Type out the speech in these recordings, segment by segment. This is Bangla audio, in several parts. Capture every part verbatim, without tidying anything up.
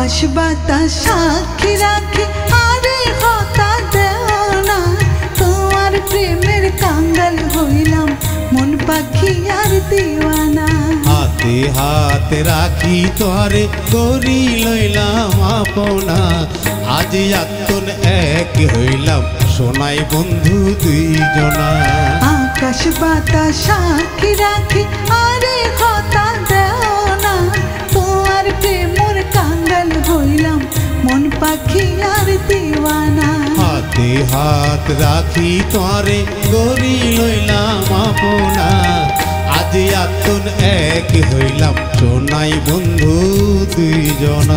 আকাশ বাতাস সাক্ষী রাখে আরে হতা দেও না তোমার প্রেমের কাঙ্গাল হইলাম মন পাখি আর দিওয়ানা হাতে হাত রাখি তোরে করি লইলাম আপনা আজ আত্মন এক হইলাম সোনাই বন্ধু দুইজনা আকাশ বাতাস সাক্ষী রাখে আরে হতা দেও না তোমার প্রেমের কাঙ্গাল হইলাম মন পাখি আর দিওয়ানা হাতে হাত রাখি তোরে করি লইলাম আপনা আজ আত্মন এক হইলাম সোনাই বন্ধু দুইজনা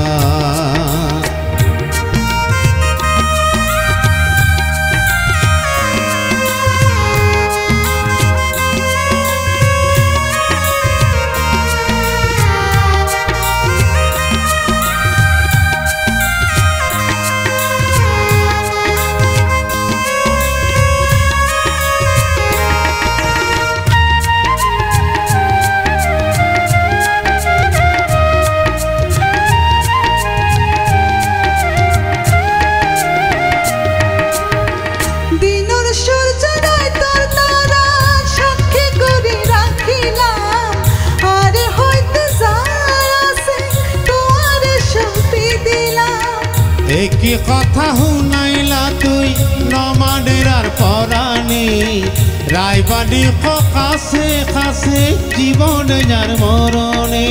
কি কথা শুনাইলা তুই নমানের আর পরাণে রায়বাড়ি কাছে কাছে জীবন যার মরণে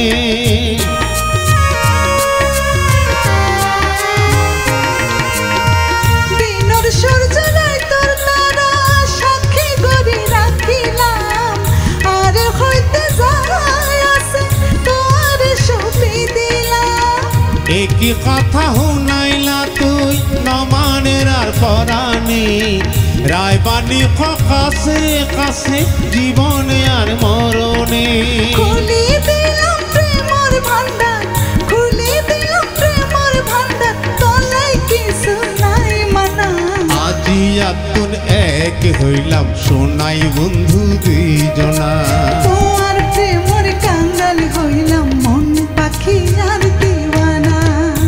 দিনের সূর্য নাই তোর তারা সাক্ষী করে রাখিলাম আর হইতে যায় আছে তোর সপি দিলাম একই কথা শুনাইলা তুই নমানের আর পরাণে রায়বাড়ি কাছে কাছে জীবনে আর মরণে খুলি দিলাম প্রেমর ভান্ডার খুলি দিলাম প্রেমর ভান্ডার তলাই কিছু নাই মানা আজি আত্মন এক হইলাম সোনাই বন্ধু দুইজনা তোমার প্রেমর কাঙ্গাল হইলাম মন পাখি আর দিওয়ানা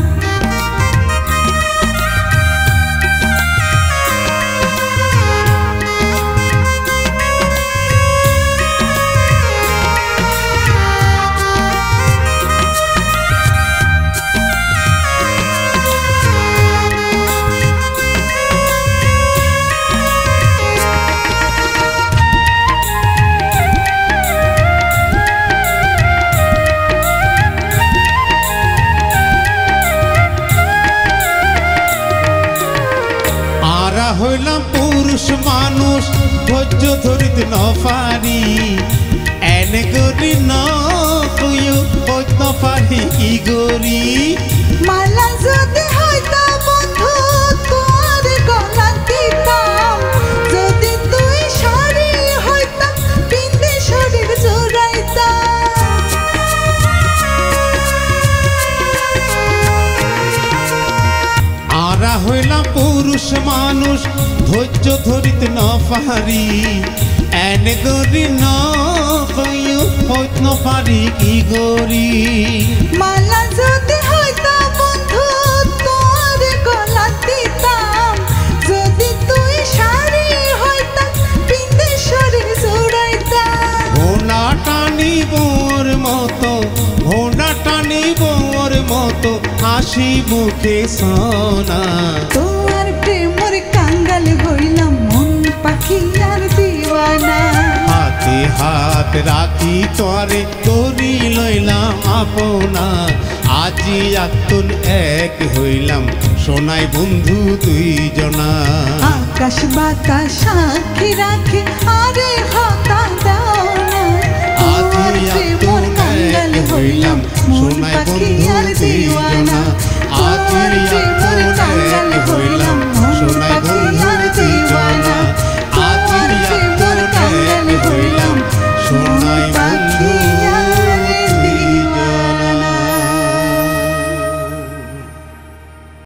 হইলাম পুরুষ মানুষ ধৈর্য ধরিতে ন পারি এনে করি ন হইত পারি কি গরি মালা যদি হইতা বন্ধু তোর গলা দিতাম যদি তুই শাড়ি হইতা পিন্দে শরীর জোড়াইতা আরা হইলাম পুরুষ মানুষ ধৈর্য ধরিতে ন পারি এনে গরি ন হইত ন পারি কি গরি মালা যদি হইতা বন্ধু তোর গলা দিতাম যদি তুই শাড়ি হইতা পিন্দে শরীর জোড়াইতা ঘোড়া টানি বোর মতো ঘোড়া টানি বোর মতো হাসি মুখে সোনা তোমার প্রেমর কাঙ্গাল হইলাম মন পাখি আর দিওয়ানা হাতে হাত রাখি তোরে করি লইলাম আপনা আজি আত্মন এক হইলাম সোনাই বন্ধু দুইজনা আকাশ বাতাস সাক্ষী রাখে আরে